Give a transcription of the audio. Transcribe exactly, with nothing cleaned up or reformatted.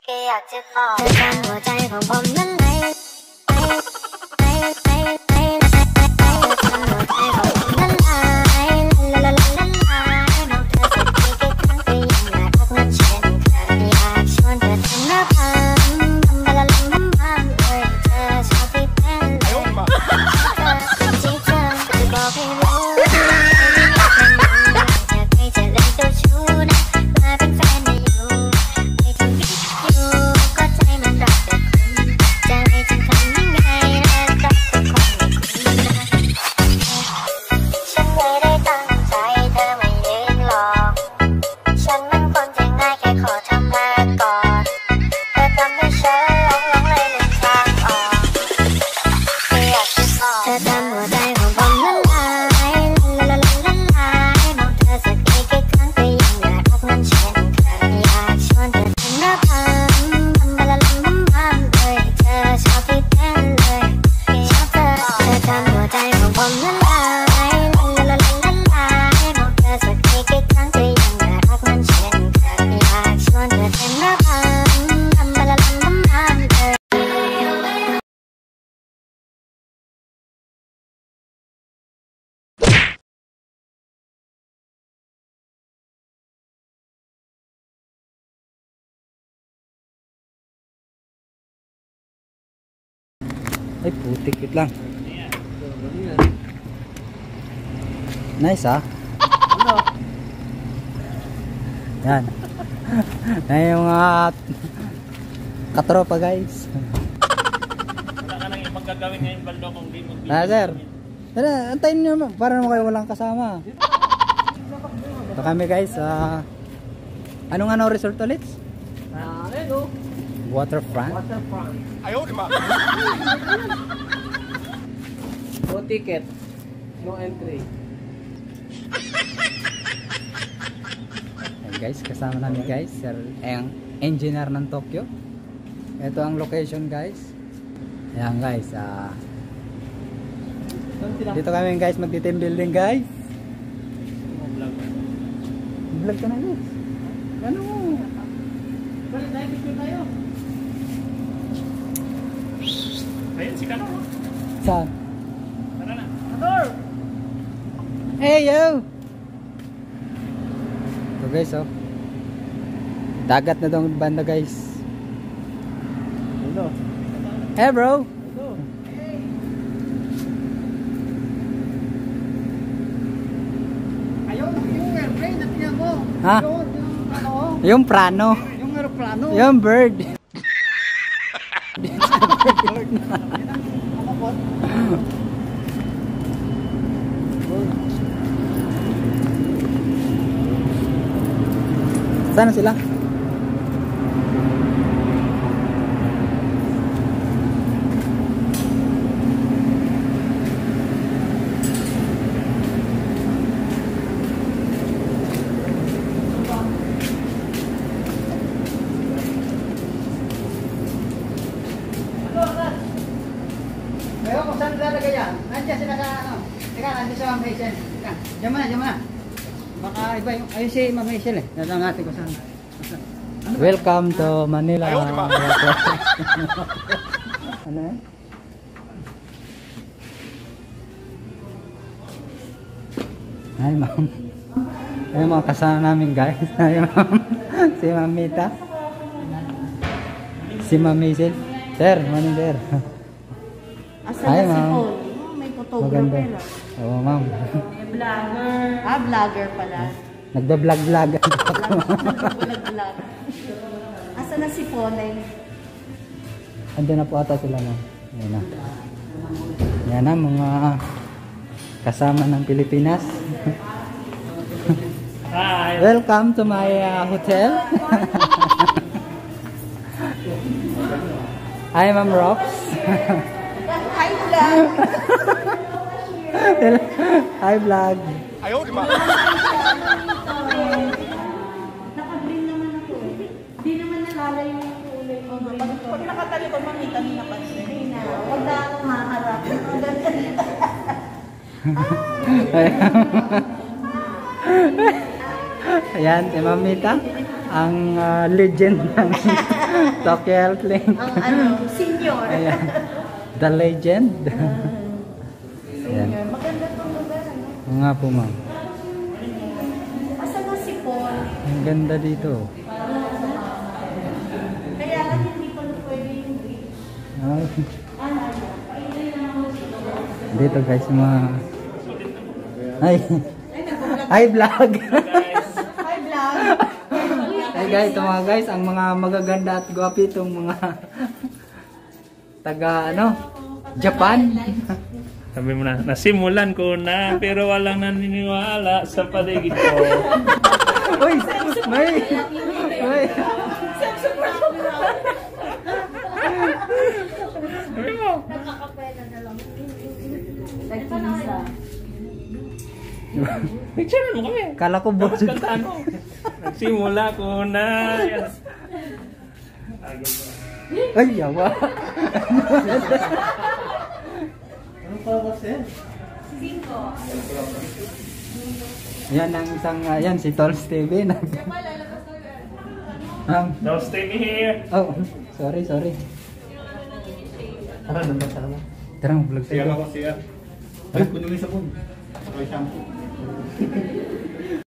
อยากจะบอกเธอจำหัวใจของผมนั้นไหมไหมไหมไหมไหมเธอจำหัวใจของผมนั้นไหมละละละละละน้องเธอสักทีกี่ครั้งก็ยังอยากรักมันเช่นเคยอยากชวนเธอทำระบำทำบาลาลัมบัมบัมเลยเธอชอบที่เป็นเลยเธอเป็นที่เธอจะบอกให้รู้ Ay putik it lang. Nice ah. Yan. Yan yung uh, katropa guys. Wala ka nang ibang gagawin ngayon Baldo kung di mag-video. Ah sir. Tara, antayin nyo naman. Para naman kayo walang kasama. Ito kami guys. Uh, anong ano resort ulit? Ah, ano? Waterfront. Waterfront. Ayaw di ba? No ticket. No entry. Ayan guys, kasama namin guys. Sir, ang engineer ng Tokyo. Ito ang location guys. Ayan guys. Uh, dito kami guys magti-team building guys. Vlog ka na guys. Ano mo? Balik tayo, picture tayo. Ayun si Kano. Saan? Tara na. Ador! Hey yo! Ito guys oh. Dagat na tong banda guys. Ano? Hey bro! Ano? Ayun, yung airplane na tingnan mo. Ha? Yun, yung ano? Yung prano. Yung aeroplano. Yung bird. Sana sila? Ngayon kung saan lalagay yan? Nandiyan sila sa ano? Teka, nandiyan sa Ma'am Hazel. Teka, diyan mo na, diyan mo na. Baka iba yung, ayun si Ma'am Hazel eh. Natang natin kung saan. Welcome to Manila. Ayaw, di ba? Ano yan? Ay ma'am. Ay mga kasama namin guys. Ay ma'am. Si Ma'am Mita. Si Ma'am Hazel. Sir, morning sir. Asa Hi, na si ma'am. Paul? Oh, may photographer Maganda. lang. Oo ma'am. Vlogger. Ah, vlogger pala. Nagda-vlog-vlog. Vlog-vlog. Asa na si Ponay? Andun na po ata sila ma'am. Yan na. Yan na mga kasama ng Pilipinas. Hi! Welcome to my uh, hotel. Hi Ma'am Rox. Hi, vlog! Hi vlog. Ayaw di ba? Naka-green naman ako eh. Di naman nalalayo yung kulay ko. Pag nakatalikod, mamita ni napansin. Huwag na akong maharap. Ayan, si Mamita. ang ah, legend ng Tokyo Healthlink. Ang ano, senior. Ayan. The legend. Senior. Maganda tong lugar, ano? Oo nga po ma'am. Asa na si Paul? Ang ganda dito. Kaya lang hindi pa na pwede yung beach. Ah, Ano? dito guys mga ay ay vlog. Hi, vlog. Ay guys, ito mga guys, ang mga magaganda at gwapi itong mga taga ano, Japan. Sabi mo na, nasimulan ko na pero walang naniniwala sa paligid ko. Uy, may may Sabi mo, Nag-isa. picture mo kami. kala ko Tapos boss. kantaan mo. Nagsimula ko na. Yan. Ay, yawa. Anong purpose yan? Cinco. Yan ang isang uh, yan si Tol Steven. um, Don't stay me here. oh, sorry, sorry. Tara, nandun sa naman. Tara, vlog Siya tayo. ako siya. Ay, puno yung sabon. Ay, shampoo.